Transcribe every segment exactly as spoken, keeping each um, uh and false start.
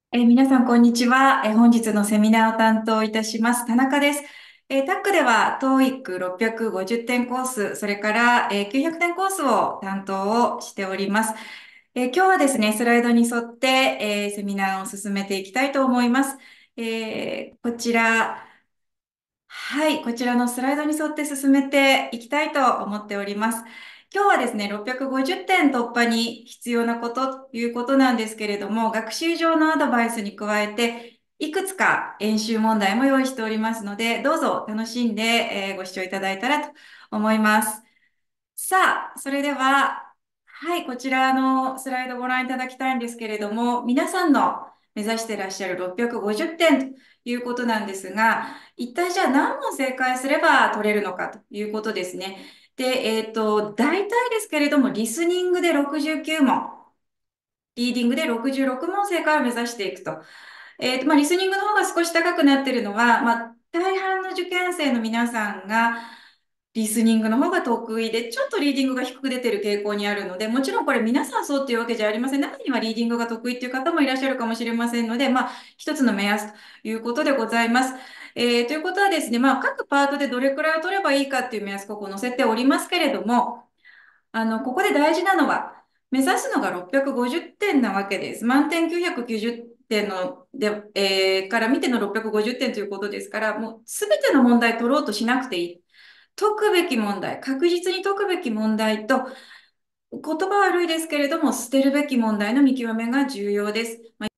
えー皆さん、こんにちは。えー本日のセミナーを担当いたします、田中です。えータックでは、トーイックろっぴゃくごじゅってんコース、それから、えーきゅうひゃくてんコースを担当をしております。えー今日はですね、スライドに沿って、えーセミナーを進めていきたいと思います。えーこちら、はい、こちらのスライドに沿って進めていきたいと思っております。今日はですね、ろっぴゃくごじゅってん突破に必要なことということなんですけれども、学習上のアドバイスに加えて、いくつか演習問題も用意しておりますので、どうぞ楽しんで、えーご視聴いただいたらと思います。さあ、それでは、はい、こちらのスライドをご覧いただきたいんですけれども、皆さんの目指していらっしゃるろっぴゃくごじゅってんということなんですが、一体じゃあ何問正解すれば取れるのかということですね。で、えっと、大体ですけれども、リスニングでろくじゅうきゅう問、リーディングでろくじゅうろく問正解を目指していくと。えっと、まあ、リスニングの方が少し高くなっているのは、まあ、大半の受験生の皆さんが、リスニングの方が得意で、ちょっとリーディングが低く出てる傾向にあるので、もちろんこれ皆さんそうっていうわけじゃありません。中にはリーディングが得意っていう方もいらっしゃるかもしれませんので、まあ、一つの目安ということでございます。えーということはですね、まあ、各パートでどれくらいを取ればいいかっていう目安、ここ載せておりますけれども、あの、ここで大事なのは、目指すのがろっぴゃくごじゅってんなわけです。満点きゅうひゃくきゅうじゅってんので、えーから見てのろっぴゃくごじゅってんということですから、もうすべての問題取ろうとしなくていい。解くべき問題、確実に解くべき問題と、言葉は悪いですけれども、捨てるべき問題の見極めが重要です。まあ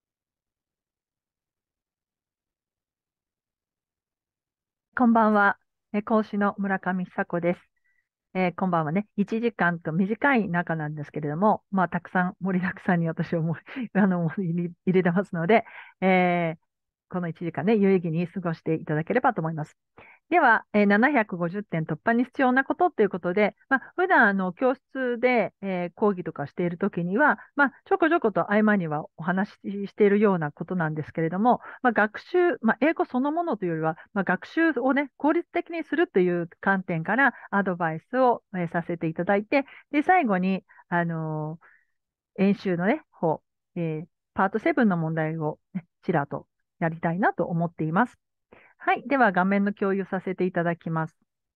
こんばんは。え講師の村上久子です。えーこんばんはね。いちじかんと短い中なんですけれども、まあ、たくさん盛りだくさんに私はもうあの、入れ入れてますので、えーこのいちじかんね、有意義に過ごしていただければと思います。では、えーななひゃくごじゅってん突破に必要なことということで、まあ、普段あの教室で、えー講義とかしているときには、まあ、ちょこちょこと合間にはお話ししているようなことなんですけれども、まあ、学習、まあ、英語そのものというよりは、まあ、学習をね、効率的にするという観点からアドバイスを、えーさせていただいて、で、最後に、あのー演習のね、方、えーパートセブンの問題を、ね、ちらっとやりたいなと思っています。はい。では、画面の共有させていただきます。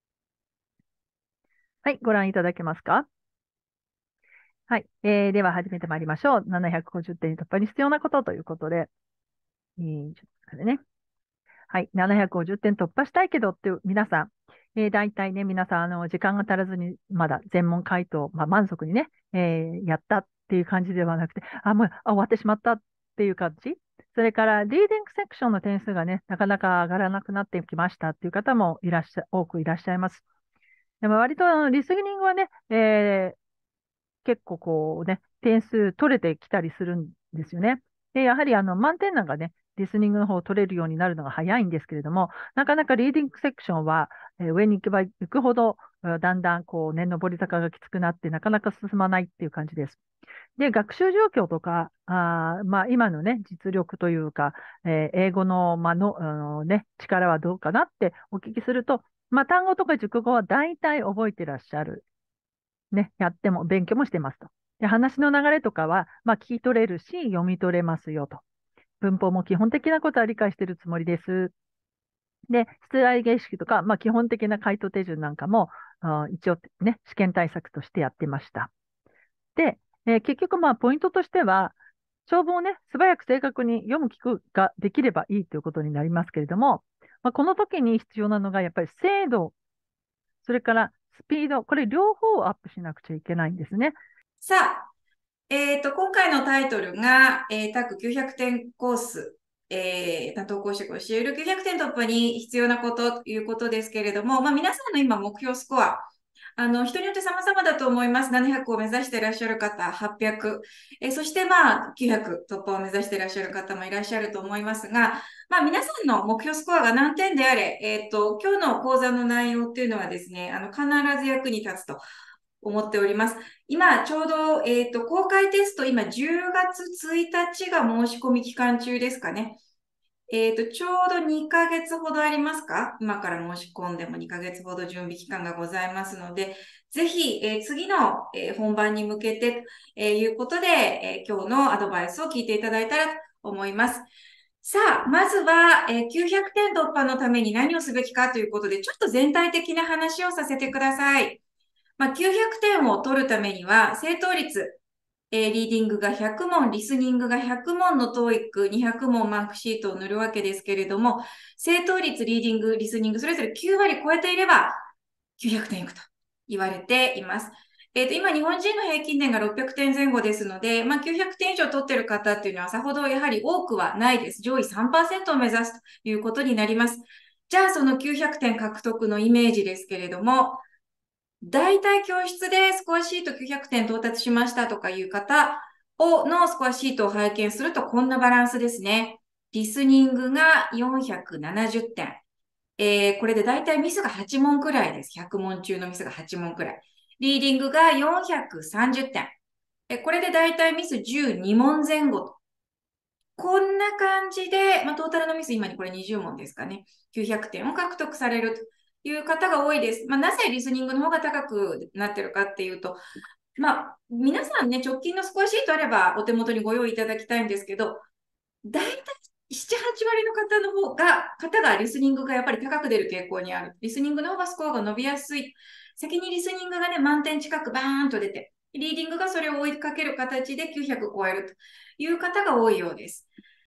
はい。ご覧いただけますか？はい。えー、では、始めてまいりましょう。ななひゃくごじゅってん突破に必要なことということで、えー、ちょっと待ってね。はい。ななひゃくごじゅってん突破したいけどっていう皆さん、えー、大体ね、皆さん、あの、時間が足らずに、まだ全問回答、まあ、満足にね、えー、やったっていう感じではなくて、あ、もう、あ、終わってしまったっていう感じ。それから、リーディングセクションの点数がね、なかなか上がらなくなってきましたっていう方もいらっしゃ、多くいらっしゃいます。でも割とあのリスニングはね、えー結構こうね、点数取れてきたりするんですよね。で、やはりあの満点なんかね、リスニングの方を取れるようになるのが早いんですけれども、なかなかリーディングセクションは、えー上に行けば行くほど、だんだんこうね、上り坂がきつくなって、なかなか進まないっていう感じです。で、学習状況とか、あーまあ、今のね、実力というか、えー英語の、まあの、あのね、力はどうかなってお聞きすると、まあ、単語とか熟語は大体覚えてらっしゃる。ね、やっても、勉強もしてますと。で、話の流れとかは、まあ、聞き取れるし、読み取れますよと。文法も基本的なことは理解しているつもりです。で、出題形式とか、まあ、基本的な回答手順なんかも、あ一応ね、試験対策としてやってました。で、えー結局、まあ、ポイントとしては、長文をね、素早く正確に読む聞くができればいいということになりますけれども、まあ、この時に必要なのが、やっぱり精度、それからスピード、これ両方をアップしなくちゃいけないんですね。 さあ、えっと、今回のタイトルが、えー、タッグきゅうひゃくてんコース、えー、担当講師が教えるきゅうひゃくてん突破に必要なことということですけれども、まあ、皆さんの今目標スコア、あの、人によって様々だと思います。ななひゃくを目指していらっしゃる方、はっぴゃく、えーそしてまあ、きゅうひゃく突破を目指していらっしゃる方もいらっしゃると思いますが、まあ、皆さんの目標スコアが何点であれ、えっと、今日の講座の内容っていうのはですね、あの、必ず役に立つと思っております。今、ちょうど、えっと、公開テスト、今、じゅうがつついたちが申し込み期間中ですかね。えっと、ちょうどにかげつほどありますか？今から申し込んでもにかげつほど準備期間がございますので、ぜひ、えー次の、えー本番に向けて、えーいうことで、えー今日のアドバイスを聞いていただいたらと思います。さあ、まずは、えーきゅうひゃくてん突破のために何をすべきかということで、ちょっと全体的な話をさせてください。まあ、きゅうひゃくてんを取るためには、正答率、えーリーディングがひゃく問、リスニングがひゃく問の トーイック、にひゃく問マークシートを塗るわけですけれども、正答率、リーディング、リスニング、それぞれきゅう割超えていればきゅうひゃくてんいくと言われています。えっと、今、日本人の平均点がろっぴゃくてん前後ですので、まあ、きゅうひゃくてん以上取っている方っていうのはさほどやはり多くはないです。上位さんパーセントを目指すということになります。じゃあ、そのきゅうひゃくてん獲得のイメージですけれども、大体教室でスコアシートきゅうひゃくてん到達しましたとかいう方をのスコアシートを拝見するとこんなバランスですね。リスニングがよんひゃくななじゅってん。えー、これで大体ミスがはち問くらいです。ひゃく問中のミスがはち問くらい。リーディングがよんひゃくさんじゅってん。えこれで大体ミスじゅうに問前後と。こんな感じで、まあ、トータルのミス今にこれにじゅう問ですかね。きゅうひゃくてんを獲得されるという方が多いです。まあ、なぜリスニングの方が高くなってるかっていうと、まあ、皆さんね、直近のスコアシートあればお手元にご用意いただきたいんですけど、大体なな、はち割の方の方が、方がリスニングがやっぱり高く出る傾向にある。リスニングの方がスコアが伸びやすい。先にリスニングがね、満点近くバーンと出て、リーディングがそれを追いかける形できゅうひゃく超えるという方が多いようです。